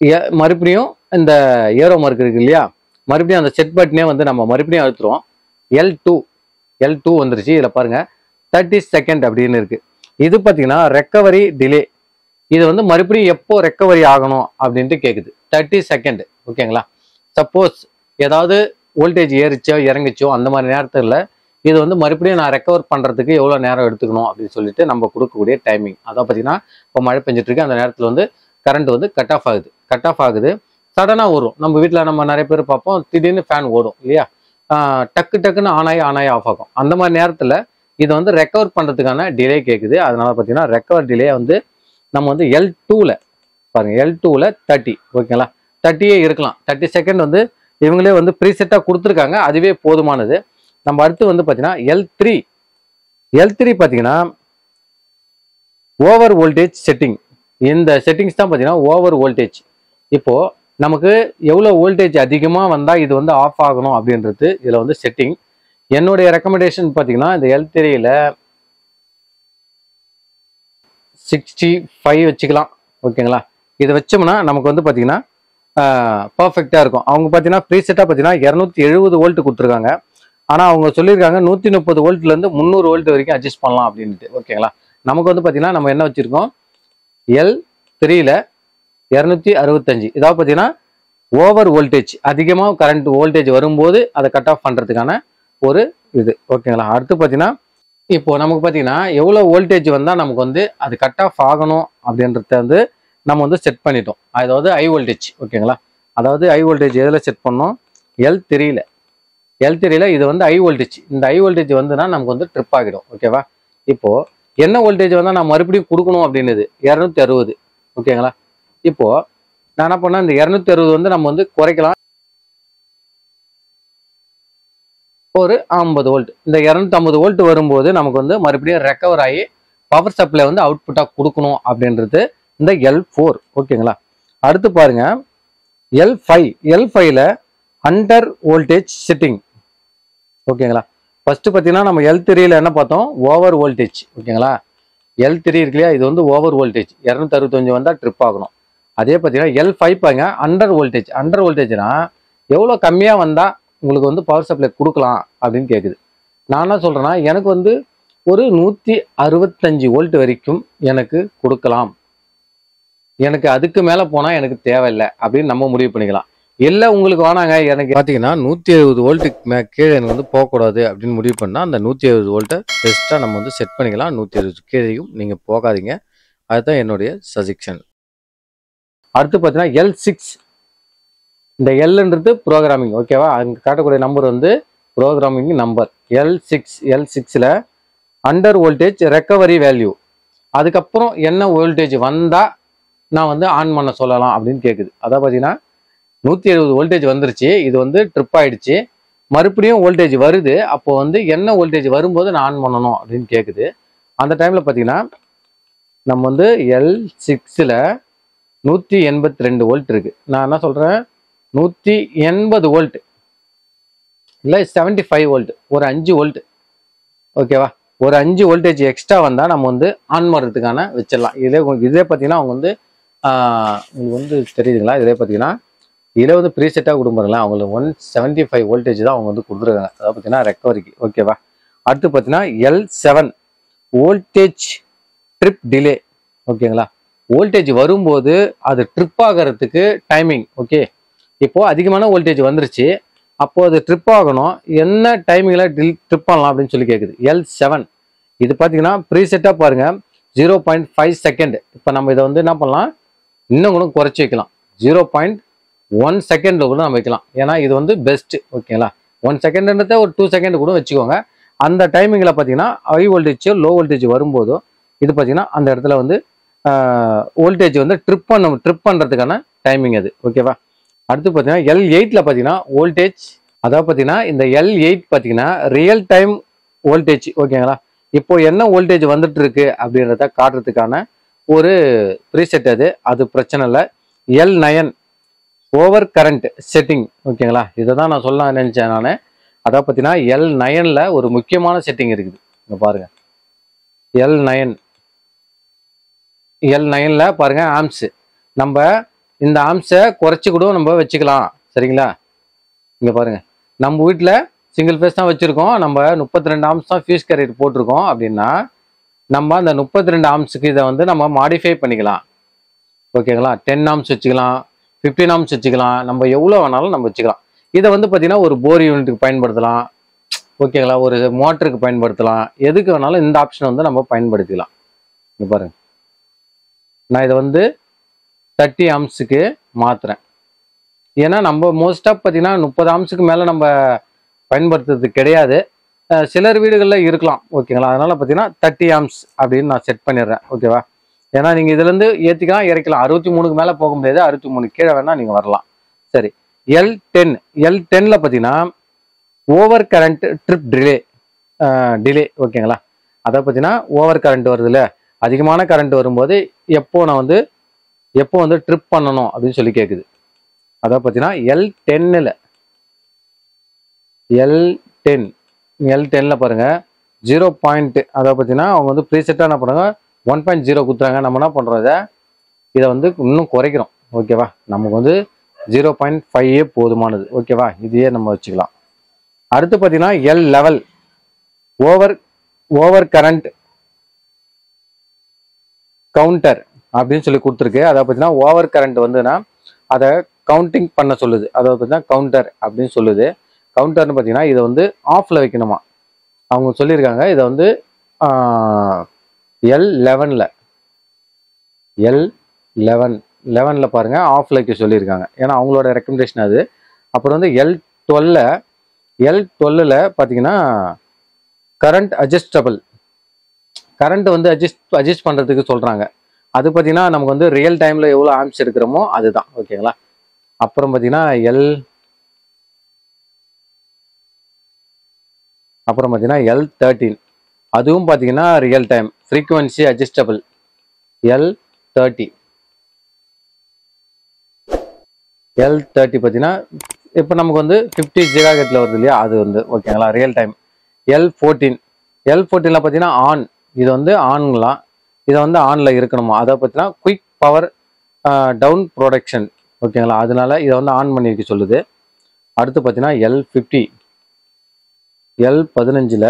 மறுபடியும் இந்த ஏரோ மார்க் இருக்கு இல்லையா, மறுபடியும் அந்த செட் பட்டனே வந்து நம்ம மறுபடியும் அழுத்துறோம். எல் டூ எல் டூ வந்துருச்சு. இதில் பாருங்க தேர்ட்டி செகண்ட் அப்படின்னு இருக்கு. இது பார்த்தீங்கன்னா ரெக்கவரி டிலே. இது வந்து மறுபடியும் எப்போ ரெக்கவரி ஆகணும் அப்படின்ட்டு கேட்குது. தேர்ட்டி செகண்ட் ஓகேங்களா. சப்போஸ் ஏதாவது வோல்டேஜ் ஏறிச்சோ இறங்கிச்சோ அந்த மாதிரி நேரத்தில் இது வந்து மறுபடியும் நான் ரெக்கவர் பண்ணுறதுக்கு எவ்வளோ நேரம் எடுத்துக்கணும் அப்படின்னு சொல்லிட்டு நம்ம கொடுக்கக்கூடிய டைமிங். அதான் பார்த்தீங்கன்னா இப்போ மழை பெஞ்சிட்டு இருக்கு, அந்த நேரத்தில் வந்து கரண்ட் வந்து கட் ஆஃப் ஆகுது. கட் ஆஃப் ஆகுது சடனாக வரும். நம்ம வீட்டில் நம்ம நிறைய பேர் பார்ப்போம், திடீர்னு ஃபேன் ஓடும் இல்லையா, டக்கு டக்குன்னு ஆன் ஆகி ஆன் ஆகி ஆஃப் ஆகும். அந்த மாதிரி நேரத்தில் இது வந்து ரெக்கவர் பண்ணுறதுக்கான டிலே கேட்குது. அதனால பார்த்தீங்கன்னா ரெக்கவர் டிலே வந்து நம்ம வந்து எல் டூவில் பாருங்கள், எல் டூவில் தேர்ட்டி ஓகேங்களா, தேர்ட்டியே இருக்கலாம். தேர்ட்டி செகண்ட் வந்து இவங்களே வந்து ப்ரீசெட்டாக கொடுத்துருக்காங்க, அதுவே போதுமானது. நம்ம அடுத்து வந்து பார்த்தீங்கன்னா எல் த்ரீ எல் த்ரீ பார்த்தீங்கன்னா ஓவர் வோல்டேஜ் செட்டிங். இந்த செட்டிங்ஸ் தான் பார்த்தீங்கன்னா ஓவர் வோல்டேஜ். இப்போது நமக்கு எவ்வளோ வோல்டேஜ் அதிகமாக வந்தால் இது வந்து ஆஃப் ஆகணும் அப்படின்றது இதில் வந்து செட்டிங். என்னுடைய ரெக்கமெண்டேஷன் பார்த்தீங்கன்னா இந்த எல் த்ரீல சிக்ஸ்டி ஃபைவ் வச்சுக்கலாம் ஓகேங்களா. இதை வச்சோம்னா நமக்கு வந்து பார்த்தீங்கன்னா பர்ஃபெக்டாக இருக்கும். அவங்க பார்த்தீங்கன்னா ப்ரீசெட்டாக பார்த்தீங்கன்னா இரநூத்தி எழுபது வோல்ட் கொடுத்துருக்காங்க. ஆனால் அவங்க சொல்லியிருக்காங்க நூற்றி முப்பது வோல்ட்லேருந்து முந்நூறு வோல்ட் வரைக்கும் அட்ஜஸ்ட் பண்ணலாம் அப்படின்ட்டு ஓகேங்களா. நமக்கு வந்து பார்த்தீங்கன்னா நம்ம என்ன வச்சுருக்கோம், எல் த்ரீல இரநூத்தி அறுபத்தஞ்சு. இதாவது பார்த்தீங்கன்னா ஓவர் வோல்டேஜ், அதிகமாக கரண்ட் வோல்டேஜ் வரும்போது அதை கட் ஆஃப் பண்ணுறதுக்கான ஒரு இது ஓகேங்களா. அடுத்து பார்த்தீங்கன்னா இப்போ நமக்கு பார்த்தீங்கன்னா எவ்வளோ வோல்டேஜ் வந்தால் நமக்கு வந்து அது கட் ஆஃப் ஆகணும் அப்படின்றத வந்து நம்ம வந்து செட் பண்ணிட்டோம். அதாவது ஹை வோல்டேஜ் ஓகேங்களா. அதாவது ஹை வோல்டேஜ் எதில் செட் பண்ணோம், எல் த்ரீல எல் த்ரீல இது வந்து ஹை வோல்டேஜ். இந்த ஹை வோல்டேஜ் வந்துன்னா நமக்கு வந்து ட்ரிப் ஆகிடும் ஓகேவா. இப்போது என்ன வோல்டேஜ் வந்தால் நான் மறுபடியும் கொடுக்கணும் அப்படின்னுது இரநூத்தி அறுபது ஓகேங்களா. இப்போது நான் என்ன பண்ணேன், இந்த இரநூத்தி அறுபது வந்து நம்ம வந்து குறைக்கலாம் ஒரு ஐம்பது வோல்ட். இந்த இரநூத்தி ஐம்பது வோல்ட் வரும்போது நமக்கு வந்து மறுபடியும் ரெக்கவர் ஆகி பவர் சப்ளை வந்து அவுட்புட்டாக கொடுக்கணும் அப்படின்றது இந்த எல் ஃபோர் ஓகேங்களா. அடுத்து பாருங்க எல் ஃபைவ் எல் ஃபைவ்ல அண்டர் வோல்டேஜ் செட்டிங் ஓகேங்களா. ஃபர்ஸ்ட் பார்த்தீங்கன்னா நம்ம எல் த்ரீல என்ன பார்த்தோம், ஓவர் வோல்டேஜ் ஓகேங்களா. எல் த்ரீ இருக்கு இல்லையா, இது வந்து ஓவர் வோல்டேஜ், இரநூத்தி அறுபத்தஞ்சு வந்தால் ட்ரிப் ஆகணும். அதே பார்த்தீங்கன்னா எல் ஃபைவ் பாருங்க அண்டர் வோல்டேஜ். அண்டர் வோல்டேஜ்னா எவ்வளோ கம்மியாக வந்தால் உங்களுக்கு வந்து பவர் சப்ளை கொடுக்கலாம் அப்படின்னு கேட்குது. நான் என்ன சொல்கிறேன்னா எனக்கு வந்து ஒரு நூற்றி அறுபத்தஞ்சு வோல்ட் வரைக்கும் எனக்கு கொடுக்கலாம், எனக்கு அதுக்கு மேலே போனால் எனக்கு தேவையில்லை அப்படின்னு நம்ம முடிவு பண்ணிக்கலாம். இல்லை உங்களுக்கு வேணாங்க எனக்கு பார்த்தீங்கன்னா நூற்றி எழுபது வோல்ட்டுக்கு மே கீழே எனக்கு வந்து போகக்கூடாது அப்படின்னு முடிவு பண்ணால் அந்த நூற்றி எழுபது வோல்ட்டை பெஸ்ட்டாக நம்ம வந்து செட் பண்ணிக்கலாம். நூற்றி எழுபது கீழேயும் நீங்கள் போகாதீங்க, அதுதான் என்னுடைய சஜெக்ஷன். அடுத்து பார்த்தீங்கன்னா எல் சிக்ஸ். இந்த எல்ன்றது ப்ரோக்ராமிங் ஓகேவா. அங்கே காட்டக்கூடிய நம்பர் வந்து programming number. L six L சிக்ஸில் அண்டர் வோல்டேஜ் ரெக்கவரி வேல்யூ. அதுக்கப்புறம் என்ன வோல்டேஜ் வந்தால் நான் வந்து ஆன் பண்ண சொல்லலாம் அப்படின்னு கேட்குது. அதான் பார்த்தீங்கன்னா நூற்றி எழுபது வோல்டேஜ் வந்துருச்சு, இது வந்து ட்ரிப் ஆகிடுச்சு, மறுபடியும் வோல்டேஜ் வருது. அப்போ வந்து என்ன வோல்டேஜ் வரும்போது நான் ஆன் பண்ணணும் அப்படின்னு கேட்குது. அந்த டைமில் பார்த்தீங்கன்னா நம்ம வந்து எல் சிக்ஸில் நூற்றி எண்பத்தி ரெண்டு வோல்ட் இருக்குது. நான் என்ன சொல்கிறேன், நூற்றி எண்பது வோல்ட் இல்லை செவன்டி ஃபைவ் வோல்ட், ஒரு அஞ்சு வோல்ட் ஓகேவா. ஒரு அஞ்சு வோல்டேஜ் எக்ஸ்ட்ரா வந்தால் நம்ம வந்து ஆன் பண்ணுறதுக்கான வச்சிடலாம். இதே இதே பார்த்தீங்கன்னா அவங்க வந்து உங்களுக்கு வந்து தெரியுதுங்களா, இதே பார்த்தீங்கன்னா இதில் வந்து ப்ரீசெட்டாக கொடுப்பாங்களா, அவங்களுக்கு ஒன் செவன்ட்டி ஃபைவ் வோல்டேஜ் தான் அவங்க வந்து கொடுத்துருக்காங்க. அதாவது பார்த்தீங்கன்னா ரெக்கவரிக்கு ஓகேவா. அடுத்து பார்த்தீங்கன்னா L seven voltage trip delay ஓகேங்களா. வோல்டேஜ் வரும்போது அது ட்ரிப் ஆகிறதுக்கு டைமிங் ஓகே. இப்போது அதிகமான வோல்டேஜ் வந்துருச்சு, அப்போது அது ட்ரிப் ஆகணும், என்ன டைமிங்கில் டில் ட்ரிப் பண்ணலாம் அப்படின்னு சொல்லி கேட்குது. எல் செவன் இது பார்த்தீங்கன்னா ப்ரீசெட்டாக பாருங்கள் ஜீரோ பாயிண்ட் ஃபைவ் செகண்ட். இப்போ நம்ம இதை வந்து என்ன பண்ணலாம், இன்னும் கூட குறைச்சி வைக்கலாம், ஜீரோ பாயிண்ட் ஒன் செகண்டில் கூட நம்ம வைக்கலாம். ஏன்னா இது வந்து பெஸ்ட்டு ஓகேங்களா. ஒன் செகண்டுன்றத ஒரு டூ செகண்ட் கூட வச்சுக்கோங்க. அந்த டைமிங்கில் பார்த்தீங்கன்னா ஹை வோல்டேஜோ லோ வோல்டேஜ் வரும்போதோ இது பார்த்தீங்கன்னா அந்த இடத்துல வந்து வோல்டேஜ் வந்து ட்ரிப் பண்ண ட்ரிப் பண்ணுறதுக்கான டைமிங் அது ஓகேவா. அடுத்து பார்த்தீங்கன்னா எல் எயிட்டில் பார்த்தீங்கன்னா வோல்டேஜ், அதாவது பார்த்தீங்கன்னா இந்த எல் எயிட் பார்த்தீங்கன்னா ரியல் டைம் வோல்டேஜ் ஓகேங்களா. இப்போ என்ன வோல்டேஜ் வந்துட்டு இருக்கு அப்படின்றத காட்டுறதுக்கான ஒரு ப்ரீசெட் அது, அது பிரச்சனை இல்லை. L nine over current setting ஓகேங்களா. இதை தான் நான் சொல்ல நினச்சேன் நான். அதாவது பார்த்தீங்கன்னா எல் நயனில் ஒரு முக்கியமான செட்டிங் இருக்குது, இங்கே பாருங்கள். எல் நயன் எல் நயனில் பாருங்கள் ஆம்ஸு, நம்ம இந்த ஆம்ஸை குறைச்சி கூட நம்ம வச்சுக்கலாம் சரிங்களா. இங்கே பாருங்கள் நம்ம வீட்டில் சிங்கிள் ஃபேஸ் தான் வச்சுருக்கோம், நம்ம முப்பத்தி ரெண்டு ஆம்ஸ் தான் ஃபியூஸ் கேரியர் போட்டிருக்கோம் அப்படின்னா நம்ம அந்த முப்பத்தி ரெண்டு ஆம்ஸுக்கு இதை வந்து நம்ம மாடிஃபை பண்ணிக்கலாம். ஓகேங்களா, டென் ஆம்ஸ் வச்சுக்கலாம், ஃபிஃப்டீன் ஆம்ஸ் வச்சுக்கலாம், நம்ம எவ்வளோ வேணாலும் நம்ம வச்சுக்கலாம். இதை வந்து பார்த்தீங்கன்னா ஒரு போர் யூனிட்டுக்கு பயன்படுத்தலாம். ஓகேங்களா, ஒரு மோட்டருக்கு பயன்படுத்தலாம், எதுக்கு வேணாலும் இந்த ஆப்ஷன் வந்து நம்ம பயன்படுத்திக்கலாம். இங்கே பாருங்க, நான் இதை வந்து தேர்ட்டி ஆம்ஸுக்கு மாற்றுறேன். ஏன்னா நம்ம மோஸ்ட்டாக பார்த்தீங்கன்னா முப்பது ஆம்ஸுக்கு மேலே நம்ம பயன்படுத்துறது கிடையாது. சிலர் வீடுகளில் இருக்கலாம். ஓகேங்களா, அதனால் பார்த்தீங்கன்னா தேர்ட்டி ஆம்ஸ் அப்படின்னு நான் செட் பண்ணிடுறேன். ஓகேவா, ஏன்னா நீங்கள் இதுலேருந்து ஏற்றிக்கலாம் இறக்கலாம். அறுபத்தி மூணுக்கு மேலே போக முடியாது, அறுபத்தி மூணு கீழே வேணால் நீங்கள் வரலாம். சரி, எல் டென் எல் டென்னில் பார்த்தீங்கன்னா over current trip delay delay ஓகேங்களா, அதை பார்த்தீங்கன்னா ஓவர் கரண்ட் வருதுல்ல, அதிகமான கரண்ட் வரும்போது எப்போ நான் வந்து எப்போ வந்து ட்ரிப் பண்ணணும் அப்படின்னு சொல்லி கேட்குது. அதை பார்த்தீங்கன்னா எல் டென்னில் எல் டென் எல் டென்னில் பாருங்கள் ஜீரோ பாயிண்ட், அதை பார்த்தீங்கன்னா அவங்க வந்து ப்ரீசெட்டாக என்ன பண்ணுறாங்க, ஒன் பாயிண்ட் ஜீரோ கொடுத்துறாங்க. நம்ம என்ன பண்ணுறோம், இதை இதை வந்து இன்னும் குறைக்கிறோம். ஓகேவா, நமக்கு வந்து ஜீரோ பாயிண்ட் ஃபைவே போதுமானது. ஓகேவா, இதையே நம்ம வச்சுக்கலாம். அடுத்து பார்த்தீங்கன்னா L level over over current counter அப்படின்னு சொல்லி கொடுத்துருக்கு. அதை பார்த்தீங்கன்னா ஓவர் கரண்ட் வந்துன்னா அதை கவுண்டிங் பண்ண சொல்லுது. அதை பார்த்தீங்கன்னா கவுண்டர் அப்படின்னு சொல்லுது. கவுண்டர்னு பார்த்தீங்கன்னா இதை வந்து ஆஃபில் வைக்கணுமா அவங்க சொல்லியிருக்காங்க. இதை வந்து எல் லெவனில் எல் லெவன் லெவனில் பாருங்கள் ஆஃபில் வைக்க சொல்லியிருக்காங்க. ஏன்னா அவங்களோட ரெக்கமெண்டேஷன் அது. அப்புறம் வந்து எல் டுவெல்ல எல் டுவெல்லில் பார்த்தீங்கன்னா கரண்ட் அட்ஜஸ்டபிள், கரண்ட் வந்து அட்ஜஸ்ட் அட்ஜஸ்ட் பண்ணுறதுக்கு சொல்கிறாங்க. அது பார்த்தீங்கன்னா நமக்கு வந்து ரியல் டைமில் எவ்வளோ ஆம்ஸ் எடுக்கிறோமோ அதுதான். ஓகேங்களா, அப்புறம் பார்த்தீங்கன்னா எல் அப்புறம் பார்த்தீங்கன்னா எல் தேர்ட்டீன், அதுவும் பார்த்தீங்கன்னா real time frequency adjustable L thirty L thirty பார்த்தீங்கன்னா இப்போ நமக்கு வந்து ஃபிஃப்டி ஜிகாஹெர்ட்ல வருது இல்லையா, அது வந்து ஓகேங்களா real time. L fourteen L ஃபோர்டீனில் பார்த்தீங்கன்னா ஆன், இது வந்து ஆன்லாம், இதை வந்து ஆனில் இருக்கணுமா. அதை பார்த்தீங்கன்னா குயிக் பவர் டவுன் ப்ரொடக்ஷன். ஓகேங்களா, அதனால இதை வந்து ஆன் பண்ணி வைக்க சொல்லுது. அடுத்து பார்த்தீங்கன்னா எல் ஃபிஃப்டி எல் பதினஞ்சில்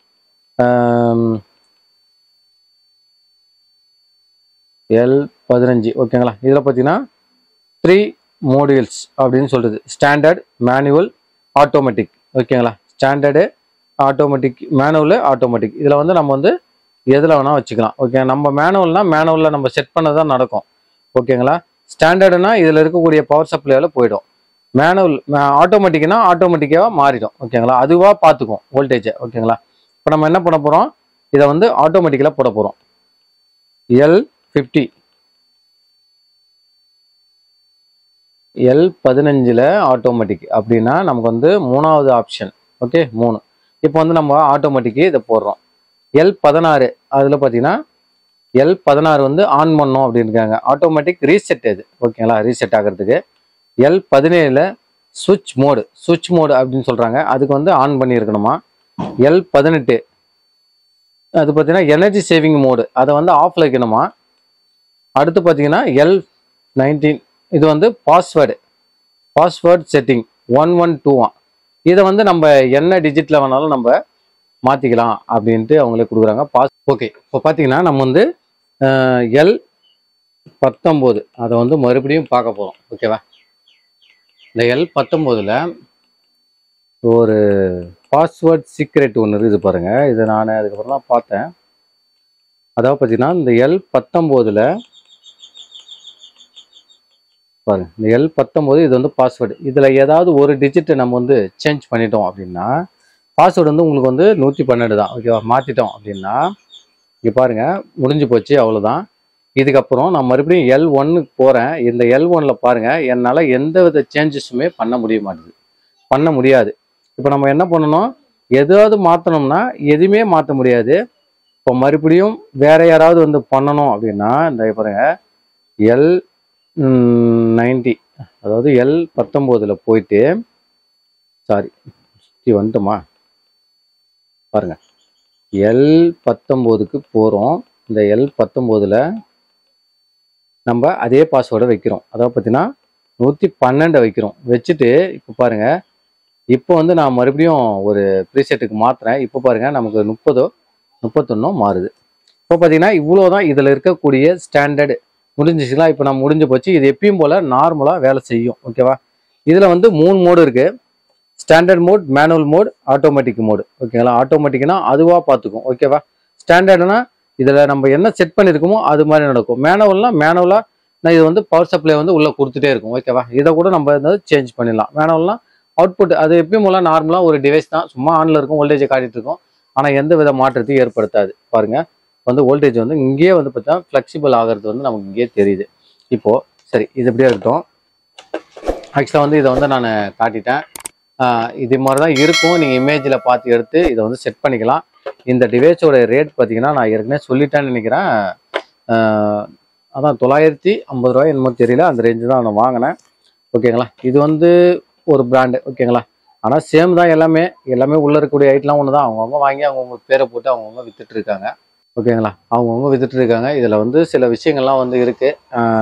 எல் பதினஞ்சு ஓகேங்களா, இதில் பார்த்தீங்கன்னா த்ரீ மோடியூல்ஸ் அப்படின்னு சொல்கிறது. Standard, manual, automatic. ஓகேங்களா, ஸ்டாண்டர்டு, ஆட்டோமேட்டிக், மேனுவலு, ஆட்டோமேட்டிக். இதில் வந்து நம்ம வந்து எதில் வேணால் வச்சுக்கலாம். ஓகே, நம்ம மேனுவல்னால் மேனுவலில் நம்ம செட் பண்ண தான் நடக்கும். ஓகேங்களா, ஸ்டாண்டர்டுனா இதில் இருக்கக்கூடிய பவர் சப்ளையில் போயிடும். மேனுவல் ஆட்டோமேட்டிக்னா ஆட்டோமேட்டிக்காக மாறிடும். ஓகேங்களா, அதுவாக பார்த்துக்கும் வோல்டேஜை. ஓகேங்களா, இப்போ நம்ம என்ன பண்ண போகிறோம், இதை வந்து ஆட்டோமேட்டிக்கில் போட போகிறோம். எல் ஃபிஃப்டி எல் பதினஞ்சில் ஆட்டோமேட்டிக் அப்படின்னா நமக்கு வந்து மூணாவது ஆப்ஷன். ஓகே, மூணு. இப்போ வந்து நம்ம ஆட்டோமேட்டிக்கு இதை போடுறோம். எல் பதினாறு அதில் பார்த்தீங்கன்னா எல் பதினாறு வந்து ஆன் பண்ணோம் அப்படின்னு இருக்காங்க. ஆட்டோமேட்டிக் ரீசெட் இது. ஓகேங்களா, ரீசெட் ஆகிறதுக்கு. எல் பதினேழில் சுவிட்ச் மோடு சுவிட்ச் மோடு அப்படின்னு சொல்கிறாங்க, அதுக்கு வந்து ஆன் பண்ணியிருக்கணுமா. எல் பதினெட்டு அது பார்த்தீங்கன்னா எனர்ஜி சேவிங் மோடு, அதை வந்து ஆஃப்ல வைக்கணுமா. அடுத்து பார்த்தீங்கன்னா எல் நைன்டீன் இது வந்து password password setting one one two one. இதை வந்து நம்ம என்ன டிஜிட்டில் வேணாலும் நம்ம மாற்றிக்கலாம் அப்படின்ட்டு அவங்களே கொடுக்குறாங்க. பாஸ் ஓகே, இப்போ பார்த்தீங்கன்னா நம்ம வந்து எல் பத்தொம்போது அதை வந்து மறுபடியும் பார்க்க போகிறோம். ஓகேவா, இந்த எல் பத்தொம்போதில் ஒரு பாஸ்வேர்ட் சீக்ரெட் ஒன்று இருக்குது பாருங்கள். இதை நான் அதுக்கப்புறம் தான் பார்த்தேன். அதாவது பார்த்தீங்கன்னா இந்த எல் பத்தொம்போதில் பாருங்க, இந்த எல் பத்தொம்போது இது வந்து பாஸ்வேர்டு. இதில் ஏதாவது ஒரு டிஜிட்டை நம்ம வந்து சேஞ்ச் பண்ணிட்டோம் அப்படின்னா பாஸ்வேர்டு வந்து உங்களுக்கு வந்து நூற்றி பன்னெண்டு தான். ஓகேவா, மாற்றிட்டோம் அப்படின்னா இங்கே பாருங்கள் முடிஞ்சு போச்சு, அவ்வளோதான். இதுக்கப்புறம் நான் மறுபடியும் எல் ஒன்னுக்கு போகிறேன். இந்த எல் ஒன்னில் பாருங்கள், என்னால் எந்த வித சேஞ்சஸுமே பண்ண முடிய மாட்டேது, பண்ண முடியாது. இப்போ நம்ம என்ன பண்ணணும், எதாவது மாற்றணும்னா எதுவுமே மாற்ற முடியாது. இப்போ மறுபடியும் வேற யாராவது வந்து பண்ணணும் அப்படின்னா இந்த பாருங்க எல் நைன்டி அதாவது எல் பத்தொம்போதில் போயிட்டு சாரி சுற்றி வந்துட்டோமா பாருங்க, எல் பத்தொம்போதுக்கு போகிறோம். இந்த எல் பத்தொம்போதில் நம்ம அதே பாஸ்வேர்டை வைக்கிறோம். அதாவது பார்த்தீங்கன்னா நூற்றி பன்னெண்டை வைக்கிறோம். வச்சுட்டு இப்போ பாருங்கள் இப்போ வந்து நான் மறுபடியும் ஒரு ப்ரீசெட்டுக்கு மாற்றுறேன். இப்போ பாருங்கள் நமக்கு முப்பதோ முப்பத்தொன்னோ மாறுது. இப்போ பார்த்தீங்கன்னா இவ்வளோ தான் இதில் இருக்கக்கூடிய ஸ்டாண்டர்டு முடிஞ்சிச்சுங்களா. இப்போ நான் முடிஞ்சு போச்சு. இது எப்பயும் போல் நார்மலாக வேலை செய்யும். ஓகேவா. இதில் வந்து மூணு மோடு இருக்குது. Standard mode, manual mode, automatic mode. ஓகேங்களா. ஆட்டோமேட்டிக்னா அதுவாக பார்த்துக்கும். ஓகேவா. ஸ்டாண்டர்டுனா இதில் நம்ம என்ன செட் பண்ணியிருக்கோமோ அது மாதிரி நடக்கும். மேனுவல்னால் மேனுவலாக நான் இது வந்து பவர் சப்ளை வந்து உள்ளே கொடுத்துட்டே இருக்கும். ஓகேவா. இதை கூட நம்ம வந்து சேஞ்ச் பண்ணிடலாம். மேனுவல்னா அவுட்புட் அது எப்பயும் போல நார்மலாக ஒரு டிவைஸ் தான், சும்மா ஆனில் இருக்கும், வோல்டேஜை காட்டிட்டு இருக்கும். ஆனால் எந்த வித மாற்றத்தையும் ஏற்படுத்தாது. பாருங்கள் வந்து வோல்டேஜ் வந்து இங்கேயே வந்து பார்த்தா ஃப்ளெக்சிபிள் ஆகிறது வந்து நமக்கு இங்கேயே தெரியுது. இப்போது சரி, இது எப்படியே இருக்கட்டும். ஆக்சுவலாக வந்து இதை வந்து நான் காட்டிட்டேன். இது மாதிரி தான் இருக்கும். நீங்கள் இமேஜில் பார்த்து எடுத்து இதை வந்து செட் பண்ணிக்கலாம். இந்த டிவைஸோட ரேட் பார்த்தீங்கன்னா நான் ஏற்கனவே சொல்லிட்டேன்னு நினைக்கிறேன். அதான் தொள்ளாயிரத்தி ஐம்பது ரூபாய் என்னமோ தெரியல, அந்த ரேஞ்சு தான் நான் வாங்கினேன். ஓகேங்களா. இது வந்து ஒரு பிராண்டு. ஓகேங்களா. ஆனால் சேம் தான் எல்லாமே எல்லாமே உள்ளே இருக்கக்கூடிய ஐட்டெலாம் ஒன்று தான். அவங்கவுங்க வாங்கி அவங்கவுங்க பேரை போட்டு அவங்கவுங்க வித்துட்டு இருக்காங்க. ஓகேங்களா. அவங்கவுங்க வித்துட்டு இருக்காங்க. இதில் வந்து சில விஷயங்கள்லாம் வந்து இருக்குது.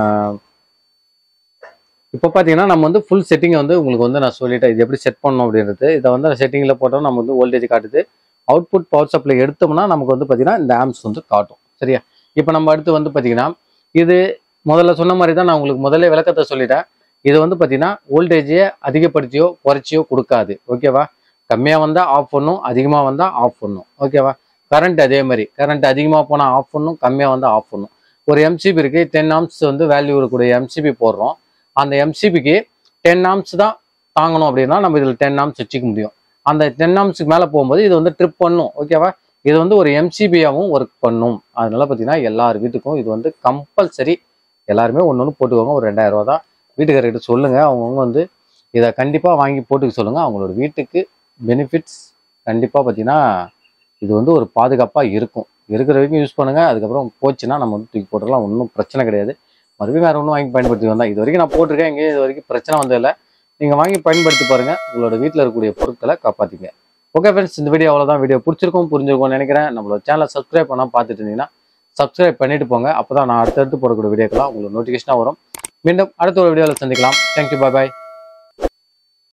இப்போ பார்த்தீங்கன்னா நம்ம வந்து ஃபுல் செட்டிங்கை வந்து உங்களுக்கு வந்து நான் சொல்லிட்டேன். இது எப்படி செட் பண்ணணும் அப்படின்றது. இதை வந்து செட்டிங்கில் போட்டோம் நம்ம வந்து வோல்டேஜ் காட்டுது. அவுட்புட் பவர் சப்ளை எடுத்தோம்னா நமக்கு வந்து பார்த்தீங்கன்னா இந்த ஆம்ஸ் வந்து காட்டும். சரியா. இப்போ நம்ம அடுத்து வந்து பார்த்தீங்கன்னா இது முதல்ல சொன்ன மாதிரி தான் நான் உங்களுக்கு முதல்ல விளக்கத்தை சொல்லிட்டேன். இது வந்து பார்த்தீங்கன்னா வோல்டேஜையே அதிகப்படுத்தியோ குறைச்சியோ கொடுக்காது. ஓகேவா. கம்மியாக வந்தால் ஆஃப் பண்ணும், அதிகமாக வந்தால் ஆஃப் பண்ணும். ஓகேவா. கரண்ட் அதே மாதிரி கரண்ட் அதிகமாக போனால் ஆஃப் பண்ணும், கம்மியாக வந்தால் ஆஃப் பண்ணும். ஒரு எம்சிபி இருக்குது, டென் ஆம்ஸ் வந்து வேல்யூ இருக்கக்கூடிய எம்சிபி போடுறோம். அந்த எம்சிபிக்கு டென் ஆம்ஸ் தான் தாங்கணும் அப்படின்னா நம்ம இதில் டென் ஆம்ஸ் வச்சுக்க முடியும். அந்த டென் ஆம்ஸுக்கு மேலே போகும்போது இது வந்து ட்ரிப் பண்ணும். ஓகேவா. இது வந்து ஒரு எம்சிபியாகவும் ஒர்க் பண்ணும். அதனால பார்த்தீங்கன்னா எல்லார் வீட்டுக்கும் இது வந்து கம்பல்சரி எல்லாருமே ஒன்று ஒன்று போட்டுக்கோங்க. ஒரு ரெண்டாயிரம் ரூபா தான். வீட்டுக்காரர்கிட்ட சொல்லுங்கள், அவங்கவுங்க வந்து இதை கண்டிப்பாக வாங்கி போட்டுக்க சொல்லுங்கள். அவங்களோட வீட்டுக்கு பெனிஃபிட்ஸ் கண்டிப்பாக பார்த்தீங்கன்னா இது வந்து ஒரு பாதுகாப்பாக இருக்கும். இருக்கிற வரைக்கும் யூஸ் பண்ணுங்கள். அதுக்கப்புறம் போச்சுன்னா நம்ம வந்து தூக்கி போட்டுடலாம். ஒன்றும் பிரச்சனை கிடையாது. மறுபடியும் வேறு ஒன்றும் வாங்கி பயன்படுத்தி வந்தால் இது வரைக்கும் நான் போட்டிருக்கேன். எங்கேயும் இது வரைக்கும் பிரச்சனை வந்ததில்லை. நீங்கள் வாங்கி பயன்படுத்தி பாருங்கள். உங்களோட வீட்டில் இருக்கக்கூடிய பொருட்களை காப்பாற்றிங்க. ஓகே ஃப்ரெண்ட்ஸ், இந்த வீடியோ அவ்வளோதான். வீடியோ பிடிச்சிருக்கும் புரிஞ்சிருக்கும்னு நினைக்கிறேன். நம்மளோட சேனலை சப்ஸ்கிரைப் பண்ணால் பார்த்துட்டு இருந்தீங்கன்னா சப்ஸ்கிரைப் பண்ணிட்டு போங்க. அப்போ தான் நான் அடுத்தடுத்து போடக்கூடிய வீடியோக்கெல்லாம் உங்களுக்கு நோட்டிஃபிகேஷனாக வரும். மீண்டும் அடுத்த ஒரு வீடியோவில் சந்திக்கலாம். தேங்க்யூ, பாய் பாய்.